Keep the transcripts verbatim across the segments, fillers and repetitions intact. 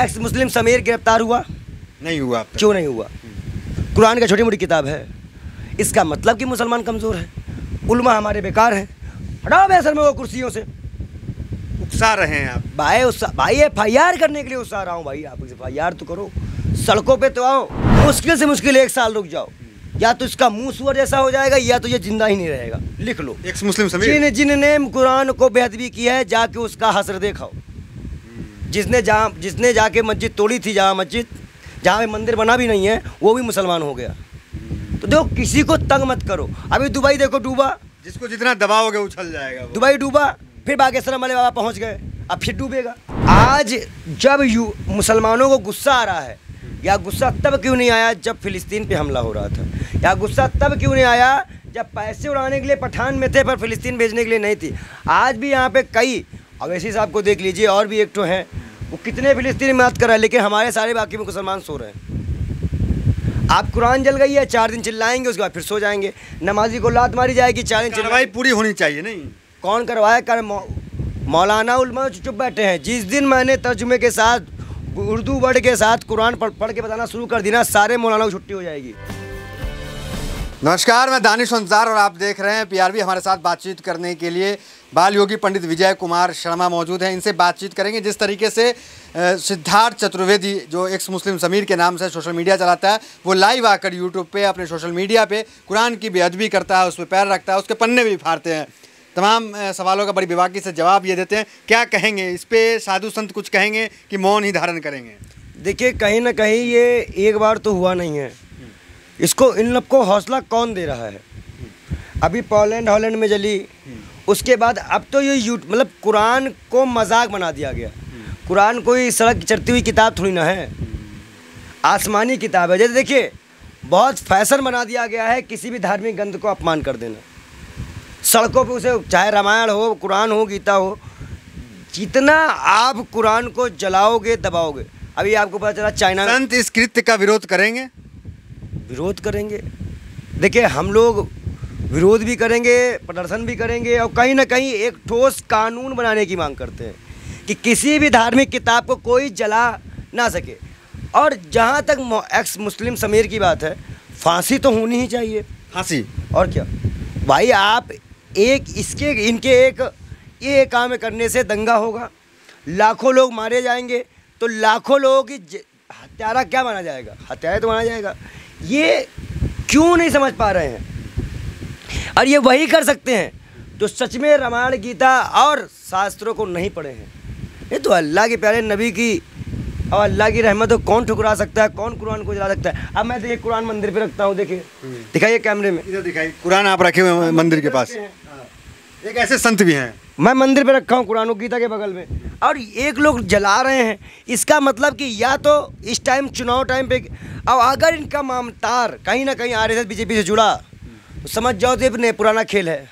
X मुस्लिम समीर गिरफ्तार हुआ? नहीं हुआ। क्यों नहीं हुआ? कुरान का छोटी मोटी किताब है, इसका मतलब कि मुसलमान कमज़ोर है, उलमा हमारे बेकार हैं। हटाओ बेसर में वो कुर्सियों से। उकसा रहे हैं आप भाई उस भाई एफ आई आर करने के लिए उकसा रहा हूँ भाई। आप एफ आई आर तो करो, सड़कों पे तो आओ। मुश्किल से मुश्किल एक साल रुक जाओ, या तो इसका मुंह सुअर जैसा हो जाएगा या तो ये जिंदा ही नहीं रहेगा। लिख लो। एक्स मुस्लिम समीर जिन जिनने कुरान को बेअदबी की है जाके उसका हसर देखाओ। जिसने जहाँ जिसने जाके मस्जिद तोड़ी थी, जहाँ मस्जिद जहाँ मंदिर बना भी नहीं है, वो भी मुसलमान हो गया। तो देखो, किसी को तंग मत करो। अभी दुबई देखो डूबा, जिसको जितना दबाओगे उछल जाएगा। दुबई डूबा, फिर बागेश्वर वाले बाबा पहुँच गए, अब फिर डूबेगा। आज जब यू मुसलमानों को गुस्सा आ रहा है, या गुस्सा तब क्यों नहीं आया जब फिलिस्तीन पे हमला हो रहा था, या गुस्सा तब क्यों नहीं आया जब पैसे उड़ाने के लिए पठान में थे पर फिलिस्तीन भेजने के लिए नहीं थी। आज भी यहाँ पे कई अवैसी साहब को देख लीजिए, और भी एक तो हैं, वो कितने फिलिस्तीनी मदद कर रहे हैं, लेकिन हमारे सारे बाकी में मुसलमान सो रहे हैं। आप कुरान जल गई है, चार दिन चिल्लाएंगे, उसके बाद फिर सो जाएंगे। नमाजी को लात मारी जाएगी, चार दिन कार्रवाई पूरी होनी चाहिए। नहीं कौन करवाए कर, मौलाना उलमा चुप बैठे हैं। जिस दिन मैंने तर्जुमे के साथ उर्दू वर्ड के साथ कुरान पढ़ पढ़ के बताना शुरू कर देना, सारे मौलाना को छुट्टी हो जाएगी। नमस्कार, मैं दानिश अंसार और आप देख रहे हैं पीआरबी। हमारे साथ बातचीत करने के लिए बाल योगी पंडित विजय कुमार शर्मा मौजूद हैं। इनसे बातचीत करेंगे जिस तरीके से सिद्धार्थ चतुर्वेदी, जो एक्स मुस्लिम समीर के नाम से सोशल मीडिया चलाता है, वो लाइव आकर यूट्यूब पे अपने सोशल मीडिया पे कुरान की बेअदबी करता है, उस पर पैर रखता है, उसके पन्ने भी फाड़ते हैं। तमाम सवालों का बड़ी बेबाकी से जवाब ये देते हैं। क्या कहेंगे इस पे? साधु संत कुछ कहेंगे कि मौन ही धारण करेंगे? देखिए, कहीं ना कहीं ये एक बार तो हुआ नहीं है। इसको इन लोग को हौसला कौन दे रहा है? अभी पोलैंड हॉलैंड में जली, उसके बाद अब तो ये यूट मतलब कुरान को मजाक बना दिया गया। कुरान कोई सड़क चढ़ती हुई किताब थोड़ी ना है, आसमानी किताब है। जैसे देखिए, बहुत फैशन बना दिया गया है किसी भी धार्मिक ग्रंथ को अपमान कर देना। सड़कों पे उसे, चाहे रामायण हो, कुरान हो, गीता हो, जितना आप कुरान को जलाओगे दबाओगे। अभी आपको पता चला चाइना में संत इस कृत्य का विरोध करेंगे। विरोध करेंगे। देखिए, हम लोग विरोध भी करेंगे, प्रदर्शन भी करेंगे, और कहीं ना कहीं एक ठोस कानून बनाने की मांग करते हैं कि किसी भी धार्मिक किताब को कोई जला ना सके। और जहाँ तक एक्स मुस्लिम समीर की बात है, फांसी तो होनी ही चाहिए। फांसी? और क्या भाई, आप एक इसके इनके एक ये काम करने से दंगा होगा, लाखों लोग मारे जाएंगे, तो लाखों लोगों की हत्यारा क्या माना जाएगा? हत्यारा तो माना जाएगा। ये क्यों नहीं समझ पा रहे हैं? और ये वही कर सकते हैं जो सच में रामायण, गीता और शास्त्रों को नहीं पढ़े हैं। ये तो अल्लाह के प्यारे नबी की और अल्लाह की रहमत को कौन ठुकरा सकता है, कौन कुरान को जला सकता है? अब मैं देखिए कुरान मंदिर पे रखता हूँ, देखिए, दिखाइए कैमरे में, इधर दिखाइए। कुरान आप रखे हुए मंदिर के पास? एक ऐसे संत भी हैं। मैं मंदिर पे रखा हूँ कुरान, गीता के बगल में, और एक लोग जला रहे हैं। इसका मतलब कि या तो इस टाइम चुनाव टाइम पे, अब अगर इनका मामतार कहीं ना कहीं आरएसएस बीजेपी से जुड़ा, तो समझ जाओ तो ये पुराना खेल है।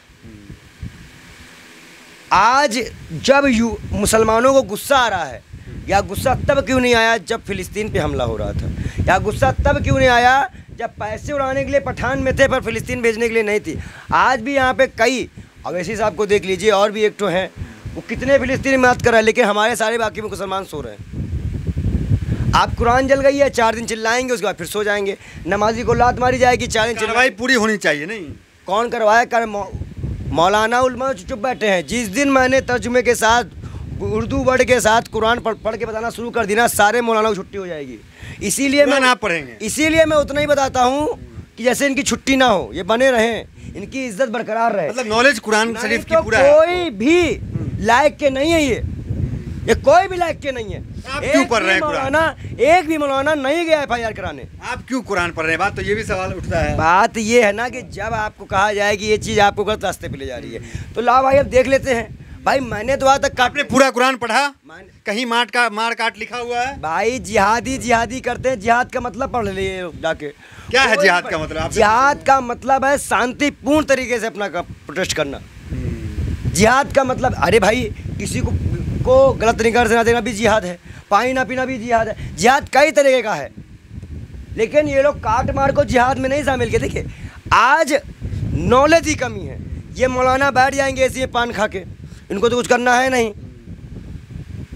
आज जब यू मुसलमानों को गुस्सा आ रहा है, या गुस्सा तब क्यों नहीं आया जब फिलिस्तीन पे हमला हो रहा था, या गुस्सा तब क्यों नहीं आया जब पैसे उड़ाने के लिए पठान में थे पर फिलिस्तीन भेजने के लिए नहीं थी। आज भी यहाँ पे कई अवैसी साहब को देख लीजिए, और भी एक तो हैं, वो कितने फिलिस्तीनी मदद कर रहे हैं, लेकिन हमारे सारे बाकी में मुसलमान सो रहे हैं। आप कुरान जल गई है, चार दिन चिल्लाएंगे, उसके बाद फिर सो जाएंगे। नमाजी को लात मारी जाएगी, चार दिन कार्रवाई पूरी होनी चाहिए। नहीं कौन करवाए कर, मौलाना उलमा चुप बैठे हैं। जिस दिन मैंने तर्जुमे के साथ उर्दू वर्ड के साथ कुरान पढ़ पढ़ के बताना शुरू कर देना, सारे मौलाना को छुट्टी हो जाएगी। इसीलिए मैं ना पढ़ेंगे, इसीलिए मैं उतना ही बताता हूँ कि जैसे इनकी छुट्टी ना हो, ये बने रहें, इनकी इज्जत बरकरार रहे। मतलब नॉलेज कुरान शरीफ की तो पूरा कोई भी लायक के नहीं है, ये ये कोई भी लायक के नहीं है। आप क्यों पढ़ रहे हैं कुरान? एक भी मौलाना नहीं गया एफ आई आर कराने। आप क्यों कुरान पढ़ रहे हैं? बात तो ये भी सवाल उठता है। बात ये है ना कि जब आपको कहा जाए कि ये चीज़ आपको गलत रास्ते पे ले जा रही है, तो लाओ भाई अब देख लेते हैं। भाई मैंने तो आज तक आपने पूरा कुरान पढ़ा? कहीं मार का मार काट लिखा हुआ है? भाई जिहादी जिहादी करते हैं, जिहाद का मतलब पढ़ लिए जाके। क्या है जिहाद का मतलब? जिहाद का मतलब है शांतिपूर्ण तरीके से अपना प्रोटेस्ट करना। जिहाद का मतलब, अरे भाई किसी को को गलत निगाह से ना देना भी जिहाद है, पानी ना पीना भी जिहाद है। जिहाद कई तरीके का है, लेकिन ये लोग काट मार को जिहाद में नहीं शामिल किए। देखिए, आज नॉलेज की कमी है। ये मौलाना बैठ जाएंगे ऐसे पान खा के, इनको तो कुछ करना है नहीं।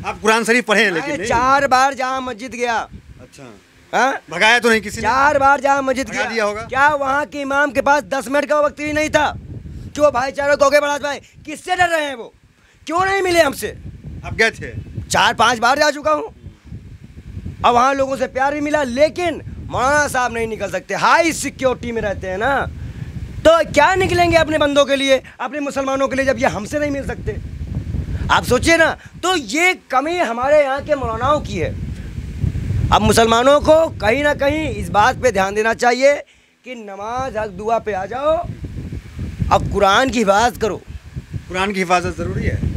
आप कुरान शरीफ पढ़े हैं लेकिन नहीं? चार बार जामा मस्जिद गया। अच्छा, हाँ? भगाया तो नहीं किसी ने? चार बार जामा मस्जिद भगा गया। दिया होगा? क्या वहाँ के इमाम के पास दस मिनट का वक्त भी नहीं था कि वो भाईचारे को आगे बढ़ा पाए? किससे डर रहे हैं वो? क्यों नहीं मिले हमसे? आप गए थे? चार पांच बार जा चुका हूँ, और वहाँ लोगों से प्यार भी मिला, लेकिन मौलाना साहब नहीं निकल सकते, हाई सिक्योरिटी में रहते हैं ना, तो क्या निकलेंगे अपने बंदों के लिए, अपने मुसलमानों के लिए, जब ये हमसे नहीं मिल सकते? आप सोचिए ना। तो ये कमी हमारे यहाँ के मौलानाओं की है। अब मुसलमानों को कहीं ना कहीं इस बात पे ध्यान देना चाहिए कि नमाज हक दुआ पे आ जाओ, अब कुरान की हिफाजत करो। कुरान की हिफाजत ज़रूरी है?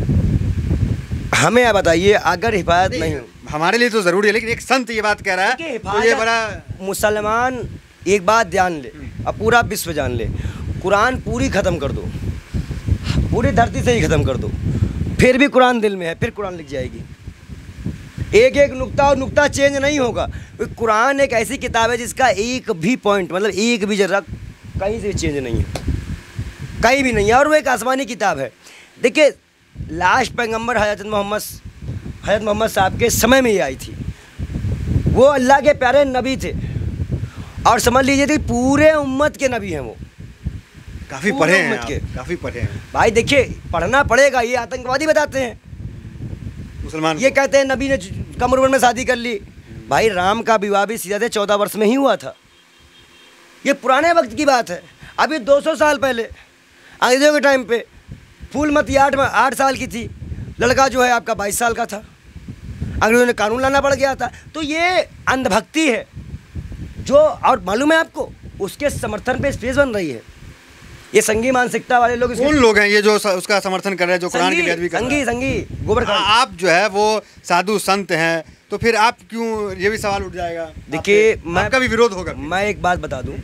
हमें बताइए, अगर हिफाजत नहीं, हमारे लिए तो ज़रूरी है, लेकिन एक संत ये बात कह रहा है तो ये बड़ा। मुसलमान एक बात ध्यान ले, अब पूरा विश्व जान ले, कुरान पूरी ख़त्म कर दो, पूरी धरती से ही ख़त्म कर दो, फिर भी कुरान दिल में है, फिर कुरान लिख जाएगी। एक एक नुक्ता और नुक्ता चेंज नहीं होगा। कुरान एक ऐसी किताब है जिसका एक भी पॉइंट, मतलब एक भी जरा कहीं से चेंज नहीं है, कहीं भी नहीं है, और वो एक आसमानी किताब है। देखिए, लास्ट पैगंबर हज़रत मोहम्मद हज़रत मोहम्मद साहब के समय में ये आई थी। वो अल्लाह के प्यारे नबी थे, और समझ लीजिए कि पूरे उम्मत के नबी हैं वो। काफ़ी पढ़े हैं आप, काफ़ी पढ़े हैं भाई। देखिए, पढ़ना पड़ेगा। ये आतंकवादी बताते हैं मुसलमान, ये कहते हैं नबी ने कम उम्र में शादी कर ली। भाई, राम का विवाह भी सीधे चौदह वर्ष में ही हुआ था। ये पुराने वक्त की बात है। अभी दो सौ साल पहले अंग्रेजों के टाइम पे फूलमती आठ में आठ साल की थी, लड़का जो है आपका बाईस साल का था। अंग्रेजों ने कानून लाना पड़ गया था। तो ये अंधभक्ति है जो, और मालूम है आपको, उसके समर्थन पे स्पेस बन रही है। ये संघी मानसिकता वाले लोग, कौन लोग हैं ये जो उसका समर्थन कर रहे हैं, जो कुरान की बेअदबी कर रहे हैं? संघी संघी गोबर खान। आप जो है वो साधु संत हैं, तो फिर आप क्यों, ये भी सवाल उठ जाएगा। देखिए, आपका भी विरोध होगा। मैं एक बात बता दूं,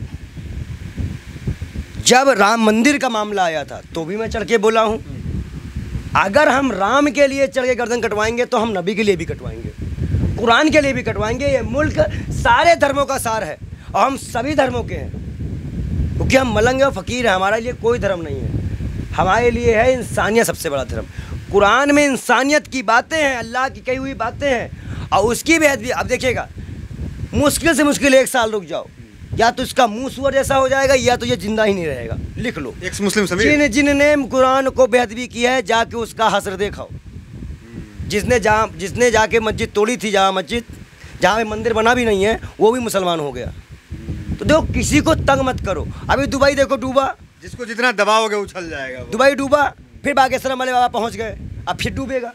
जब राम मंदिर का मामला आया था तो भी मैं चढ़ के बोला हूं, अगर हम राम के लिए चढ़ के गर्दन कटवाएंगे तो हम नबी के लिए भी कटवाएंगे, कुरान के लिए भी कटवाएंगे। ये मुल्क सारे धर्मों का सार है, और हम सभी धर्मों के हैं, क्योंकि हम मलंग और फ़कीर हैं। हमारे लिए कोई धर्म नहीं है, हमारे लिए है इंसानियत सबसे बड़ा धर्म। कुरान में इंसानियत की बातें हैं, अल्लाह की कही हुई बातें हैं, और उसकी बेहद भी। अब देखिएगा, मुश्किल से मुश्किल एक साल रुक जाओ, या तो इसका मुंह सुअर जैसा हो जाएगा, या तो ये जिंदा ही नहीं रहेगा। लिख लो, एक मुस्लिम समीर, जिन जिनने कुरान को बेअदबी की है, जाके उसका हसर देखाओ। जिसने जहाँ जिसने जाके मस्जिद तोड़ी थी, जहाँ मस्जिद जहाँ मंदिर बना भी नहीं है, वो भी मुसलमान हो गया। तो देखो, किसी को तंग मत करो। अभी दुबई देखो डूबा, जिसको जितना दबाओगे उछल जाएगा। दुबई डूबा, फिर बागेश्वर वाले बाबा पहुँच गए, अब फिर डूबेगा।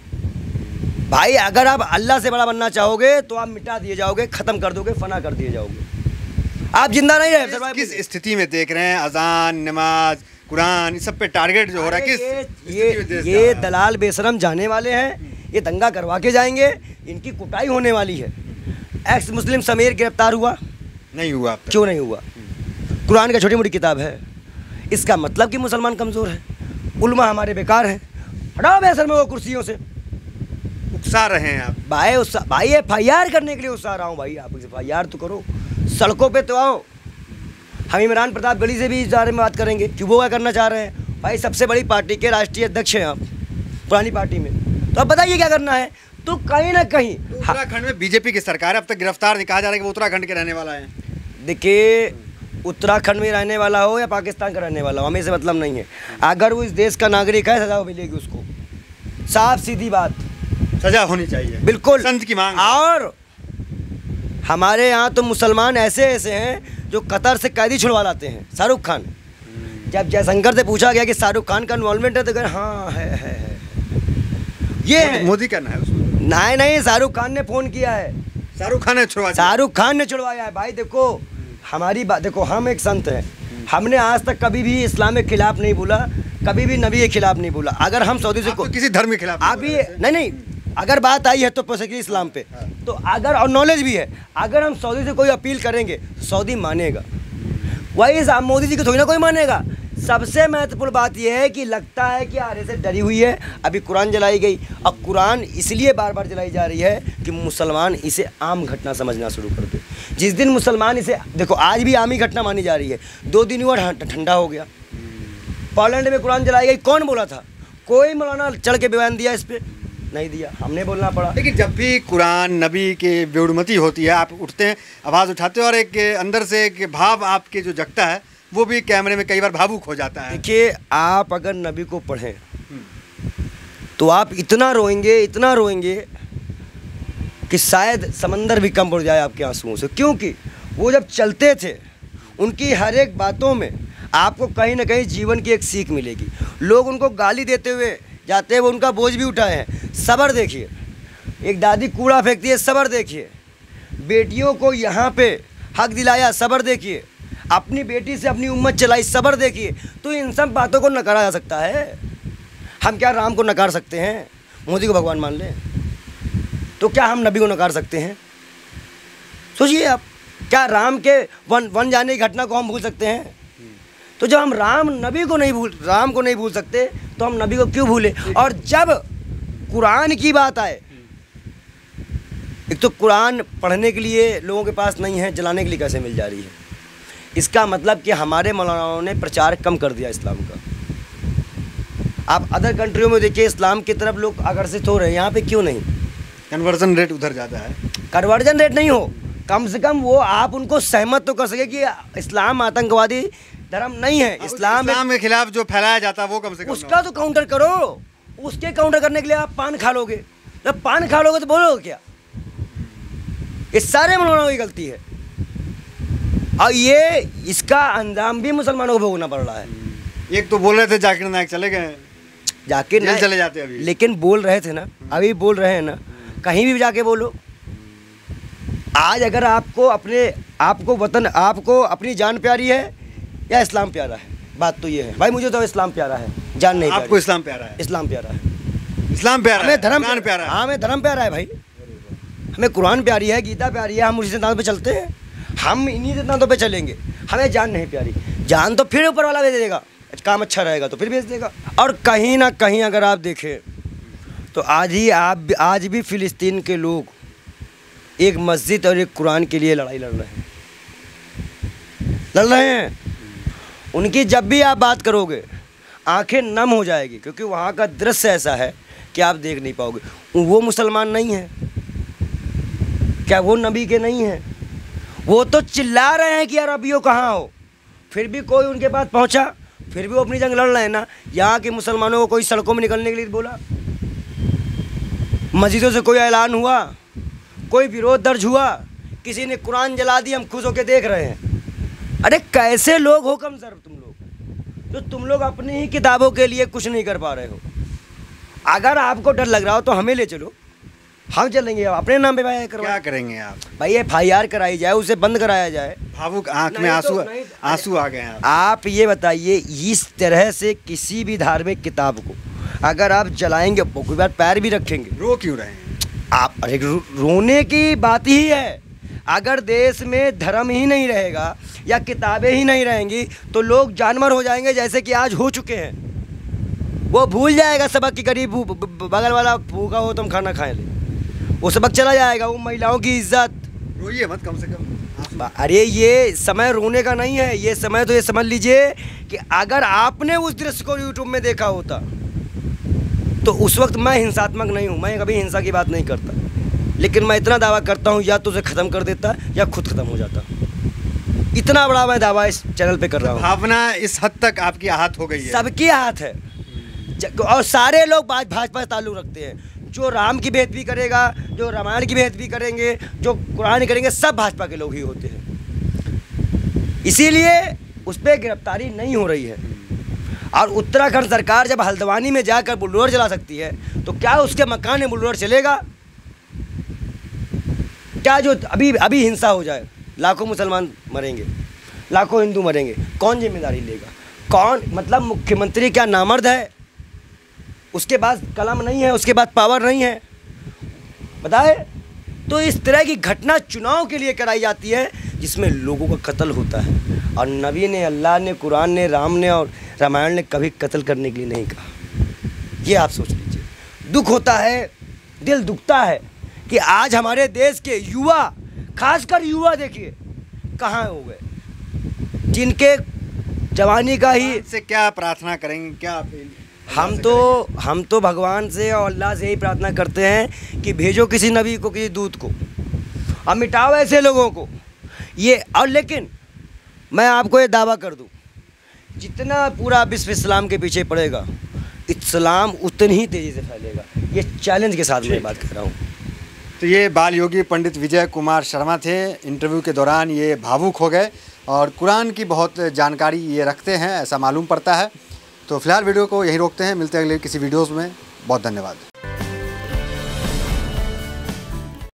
भाई, अगर आप अल्लाह से बड़ा बनना चाहोगे तो आप मिटा दिए जाओगे, ख़त्म कर दोगे, फना कर दिए जाओगे, आप जिंदा नहीं रहे। किस स्थिति में देख रहे हैं अजान, नमाज, कुरान, इस सब पे टारगेट जो हो रहा है, किस ये ये, ये दलाल बेशरम जाने वाले हैं, ये दंगा करवा के जाएंगे, इनकी कुटाई होने वाली है। एक्स मुस्लिम समीर गिरफ्तार हुआ नहीं हुआ? क्यों नहीं हुआ? कुरान का छोटी मोटी किताब है, इसका मतलब कि मुसलमान कमज़ोर है, उलमा हमारे बेकार हैं। हटाओ बेशरम वो कुर्सियों से। उकसा रहे हैं आप? भाई उस भाई एफ आई आर करने के लिए उकसा रहा हूँ। भाई, आप एफ आई आर तो करो, सड़कों पे तो आओ। हम इमरान प्रताप गली से भी इस बारे में बात करेंगे कि वो क्या करना चाह रहे हैं। भाई, सबसे बड़ी पार्टी के राष्ट्रीय अध्यक्ष हैं आप, पुरानी पार्टी में, तो अब बताइए क्या करना है। तो कहीं ना कहीं तो उत्तराखंड में बीजेपी की सरकार है, अब तक गिरफ्तार नहीं, कहा जा रहा है कि वो उत्तराखंड के रहने वाला है। देखिए, उत्तराखंड में रहने वाला हो या पाकिस्तान का रहने वाला हो, हमें से मतलब नहीं है। अगर वो इस देश का नागरिक है, सजा मिलेगी उसको, साफ सीधी बात, सजा होनी चाहिए, बिल्कुल संत की मांग। और हमारे यहाँ तो मुसलमान ऐसे ऐसे हैं जो कतर से कैदी छुड़वा लाते हैं। शाहरुख खान, जब जयशंकर से पूछा गया कि शाहरुख खान का इन्वॉल्वमेंट है, तो कहे हाँ है है है ये है। मोदी का ना है उसमें? नहीं नहीं, शाहरुख खान ने फ़ोन किया है, शाहरुख खान ने छुड़वा शाहरुख खान ने छुड़वाया है। भाई देखो, हमारी बात देखो, हम एक संत हैं, हमने आज तक कभी भी इस्लाम के खिलाफ नहीं बोला, कभी भी नबी के खिलाफ नहीं बोला। अगर हम सऊदी से तो किसी धर्म के खिलाफ अभी नहीं नहीं अगर बात आई है तो बेसिकली इस्लाम पे, तो अगर, और नॉलेज भी है, अगर हम सऊदी से कोई अपील करेंगे सऊदी मानेगा, वही मोदी जी को थोड़ी ना कोई मानेगा। सबसे महत्वपूर्ण बात यह है कि लगता है कि आर एस एस डरी हुई है। अभी कुरान जलाई गई, और कुरान इसलिए बार बार जलाई जा रही है कि मुसलमान इसे आम घटना समझना शुरू कर दे। जिस दिन मुसलमान इसे, देखो आज भी आम ही घटना मानी जा रही है, दो दिन हुआ ठंडा हो गया, पोलैंड में कुरान जलाई गई, कौन बोला था? कोई मौलाना चढ़ के बयान दिया इस पर? नहीं दिया, हमने बोलना पड़ा। लेकिन जब भी कुरान नबी के बेउड़मती होती है, आप उठते हैं, आवाज़ उठाते हैं और एक अंदर से एक भाव आपके जो जगता है वो भी कैमरे में कई बार भावुक हो जाता है। देखिए, आप अगर नबी को पढ़ें तो आप इतना रोएंगे, इतना रोएंगे कि शायद समंदर भी कम पड़ जाए आपके आंसुओं से, क्योंकि वो जब चलते थे उनकी हर एक बातों में आपको कहीं ना कहीं जीवन की एक सीख मिलेगी। लोग उनको गाली देते हुए जाते हैं, वो उनका बोझ भी उठाए हैं, सब्र देखिए। एक दादी कूड़ा फेंकती है, सब्र देखिए। बेटियों को यहाँ पे हक दिलाया, सब्र देखिए। अपनी बेटी से अपनी उम्मत चलाई, सब्र देखिए। तो इन सब बातों को नकारा जा सकता है? हम क्या राम को नकार सकते हैं? मोदी को भगवान मान लें तो क्या हम नबी को नकार सकते हैं? सोचिए आप, क्या राम के वन वन जाने की घटना को हम भूल सकते हैं? तो जब हम राम नबी को नहीं भूल राम को नहीं भूल सकते तो हम नबी को क्यों भूले? और जब कुरान की बात आए, एक तो कुरान पढ़ने के लिए लोगों के पास नहीं है, जलाने के लिए कैसे मिल जा रही है? इसका मतलब कि हमारे मौलानाओं ने प्रचार कम कर दिया इस्लाम का। आप अदर कंट्रियों में देखिए, इस्लाम की तरफ लोग आकर्षित हो रहे हैं, यहाँ पे क्यों नहीं? कन्वर्जन रेट उधर ज़्यादा है। कन्वर्जन रेट नहीं हो, कम से कम वो आप उनको सहमत तो कर सके कि इस्लाम आतंकवादी धर्म नहीं है। इस्लाम इस्लाम के खिलाफ जो फैलाया जाता है वो कम से कम उसका तो काउंटर करो। उसके काउंटर करने के लिए आप पान खा लोगे, जब पान खा लोगे तो बोलोगे क्या? ये सारे मौलानाओं की गलती है और ये इसका अंजाम भी मुसलमानों को भोगना पड़ रहा है। एक तो बोल रहे थे जाकिर नायक चले गए, जाकिर नायक चले जाते अभी, लेकिन बोल रहे थे ना, अभी बोल रहे हैं ना, कहीं भी जाके बोलो। आज अगर आपको अपने आपको वतन आपको अपनी जान प्यारी है या इस्लाम प्यारा है, बात तो ये है भाई। मुझे तो इस्लाम प्यारा है, जान नहीं। आपको इस्लाम प्यारा है? इस्लाम प्यारा है, इस्लाम प्यारा है, हमें धर्म कुरान प्यारा है। हाँ, हमें धर्म प्यारा है भाई। हमें कुरान प्यारी है, गीता प्यारी है, हम उसी सिद्धांत पे चलते हैं, हम इन्हीं सिद्धांतों पे चलेंगे। हमें जान नहीं प्यारी, जान तो फिर ऊपर वाला भेज देगा, काम अच्छा रहेगा तो फिर भेज देगा। और कहीं ना कहीं अगर आप देखें तो आज ही आप आज भी फिलिस्तीन के लोग एक मस्जिद और एक कुरान के लिए लड़ाई लड़ रहे हैं लड़ रहे हैं उनकी जब भी आप बात करोगे आंखें नम हो जाएगी, क्योंकि वहाँ का दृश्य ऐसा है कि आप देख नहीं पाओगे। वो मुसलमान नहीं है क्या? वो नबी के नहीं हैं? वो तो चिल्ला रहे हैं कि यार अरबियों कहाँ हो, फिर भी कोई उनके पास पहुँचा, फिर भी वो अपनी जंग लड़ रहे हैं ना। यहाँ के मुसलमानों को कोई सड़कों में निकलने के लिए बोला, मस्जिदों से कोई ऐलान हुआ, कोई विरोध दर्ज हुआ, किसी ने कुरान जला दी, हम खुश होकर देख रहे हैं। अरे कैसे लोग हो कम सर तुम लोग, तो तुम लोग अपनी ही किताबों के लिए कुछ नहीं कर पा रहे हो। अगर आपको डर लग रहा हो तो हमें ले चलो, हम चलेंगे, अपने नाम पे भाई करवा। क्या करेंगे आप? भाई एफ आई आर कराई जाए, उसे बंद कराया जाए। भावुक आंख में आंसू आंसू आ गए हैं। आप ये बताइए, इस तरह से किसी भी धार्मिक किताब को अगर आप जलाएंगे, कोई बार पैर भी रखेंगे, रो क्यों रहे हैं आप? अरे रो, रोने की बात ही है। अगर देश में धर्म ही नहीं रहेगा या किताबें ही नहीं रहेंगी तो लोग जानवर हो जाएंगे, जैसे कि आज हो चुके हैं। वो भूल जाएगा सबक की करीब बगल वाला भूखा हो तो हम खाना खाए ले, वो सबक चला जाएगा। वो महिलाओं की इज्जत, रोइए मत कम से कम। अरे ये समय रोने का नहीं है, ये समय तो ये समझ लीजिए कि अगर आपने उस दृश्य को यूट्यूब में देखा होता तो उस वक्त मैं हिंसात्मक नहीं हूँ, मैं कभी हिंसा की बात नहीं करता, लेकिन मैं इतना दावा करता हूँ या तो उसे ख़त्म कर देता या खुद ख़त्म हो जाता। इतना बड़ा मैं दावा इस चैनल पे कर रहा हूँ। भावना इस हद तक आपकी आहत हो गई है? सबकी आहत है, और सारे लोग भाजपा से ताल्लुक़ रखते हैं। जो राम की बेइज्जती करेगा, जो रामायण की बेइज्जती करेंगे, जो कुरान करेंगे, सब भाजपा के लोग ही होते हैं। इसीलिए उस पर गिरफ्तारी नहीं हो रही है। और उत्तराखंड सरकार जब हल्द्वानी में जाकर बुलडोजर चला सकती है तो क्या उसके मकान में बुलडोजर चलेगा? क्या जो अभी अभी हिंसा हो जाए, लाखों मुसलमान मरेंगे, लाखों हिंदू मरेंगे, कौन जिम्मेदारी लेगा? कौन? मतलब मुख्यमंत्री क्या नामर्द है? उसके पास कलम नहीं है, उसके पास पावर नहीं है, बताए? तो इस तरह की घटना चुनाव के लिए कराई जाती है जिसमें लोगों का कत्ल होता है। और नबी ने, अल्लाह ने, कुरान ने, राम ने और रामायण ने कभी कत्ल करने के लिए नहीं कहा। ये आप सोच लीजिए। दुख होता है, दिल दुखता है कि आज हमारे देश के युवा, खासकर युवा देखिए कहाँ हो गए, जिनके जवानी का ही से क्या प्रार्थना करेंगे, क्या अपील? हम तो हम तो भगवान से और अल्लाह से यही प्रार्थना करते हैं कि भेजो किसी नबी को, किसी दूत को, अब मिटाओ ऐसे लोगों को ये। और लेकिन मैं आपको ये दावा कर दूं, जितना पूरा विश्व इस्लाम के पीछे पड़ेगा, इस्लाम उतनी ही तेज़ी से फैलेगा। ये चैलेंज के साथ मैं बात कर रहा हूँ। तो ये बाल योगी पंडित विजय कुमार शर्मा थे। इंटरव्यू के दौरान ये भावुक हो गए और कुरान की बहुत जानकारी ये रखते हैं, ऐसा मालूम पड़ता है। तो फिलहाल वीडियो को यहीं रोकते हैं, मिलते हैं अगले किसी वीडियोज़ में। बहुत धन्यवाद।